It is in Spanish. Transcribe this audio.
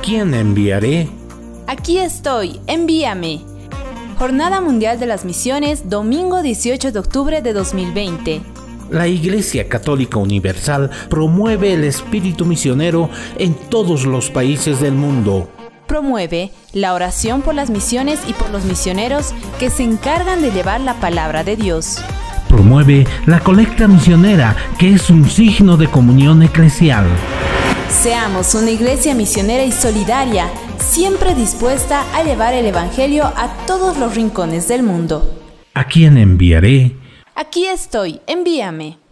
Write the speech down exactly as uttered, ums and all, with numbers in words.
quién enviaré? Aquí estoy, envíame. Jornada Mundial de las Misiones, domingo dieciocho de octubre de dos mil veinte. La Iglesia Católica Universal promueve el espíritu misionero en todos los países del mundo. Promueve la oración por las misiones y por los misioneros que se encargan de llevar la palabra de Dios. Promueve la colecta misionera, que es un signo de comunión eclesial. Seamos una iglesia misionera y solidaria, siempre dispuesta a llevar el Evangelio a todos los rincones del mundo. ¿A quién enviaré? Aquí estoy, envíame.